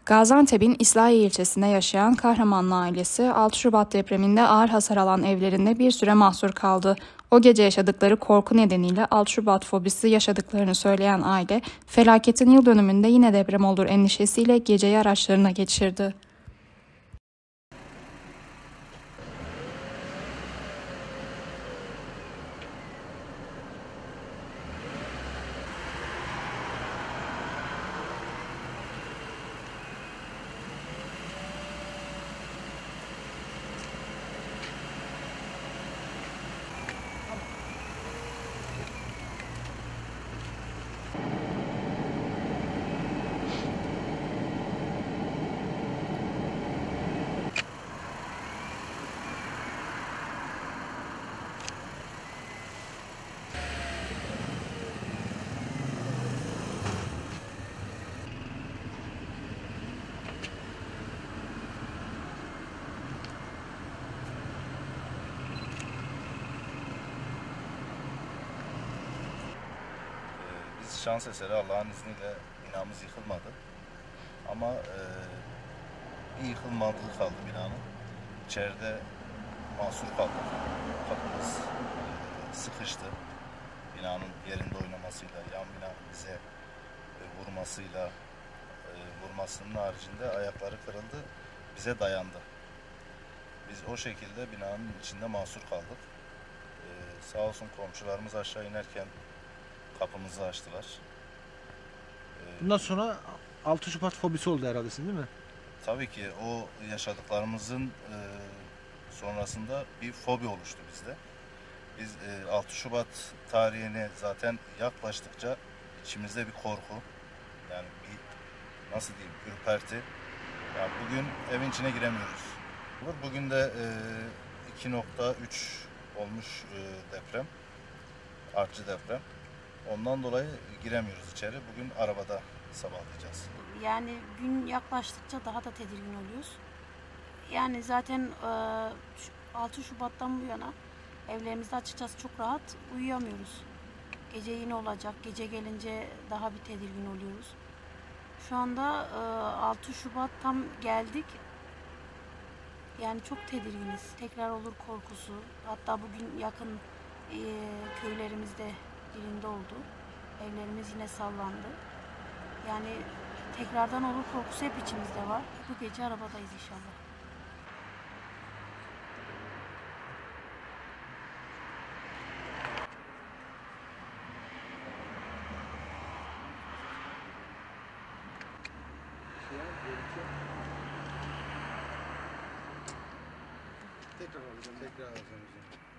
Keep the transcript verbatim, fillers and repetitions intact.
Gaziantep'in İslahiye ilçesinde yaşayan Kahramanlı ailesi altı Şubat depreminde ağır hasar alan evlerinde bir süre mahsur kaldı. O gece yaşadıkları korku nedeniyle altı Şubat fobisi yaşadıklarını söyleyen aile, felaketin yıl dönümünde yine deprem olur endişesiyle geceyi araçlarına geçirdi. Şans eseri Allah'ın izniyle binamız yıkılmadı. Ama e, bir yıkılmadığı kaldı binanın. İçeride mahsur kaldık. Kapımız e, sıkıştı. Binanın yerinde oynamasıyla, yan bina bize e, vurmasıyla, e, vurmasının haricinde ayakları kırıldı. Bize dayandı. Biz o şekilde binanın içinde mahsur kaldık. E, sağ olsun komşularımız aşağı inerken kapımızı açtılar. Bundan sonra altı Şubat fobisi oldu herhalde sizin, değil mi? Tabii ki o yaşadıklarımızın e, sonrasında bir fobi oluştu bizde. Biz e, altı Şubat tarihine zaten yaklaştıkça içimizde bir korku, yani bir nasıl diyeyim, ürperti. Yani bugün evin içine giremiyoruz. Bugün de e, iki nokta üç olmuş e, deprem, artçı deprem. Ondan dolayı giremiyoruz içeri. Bugün arabada sabahlayacağız. Yani gün yaklaştıkça daha da tedirgin oluyoruz. Yani zaten altı Şubat'tan bu yana evlerimizde açıkçası çok rahat uyuyamıyoruz. Gece yine olacak. Gece gelince daha bir tedirgin oluyoruz. Şu anda altı Şubat tam geldik. Yani çok tedirginiz. Tekrar olur korkusu. Hatta bugün yakın köylerimizde birinde oldu. Evlerimiz yine sallandı. Yani tekrardan olur korkusu hep içimizde var. Bu gece arabadayız inşallah. Tekrar alacağım. Tekrar alacağım.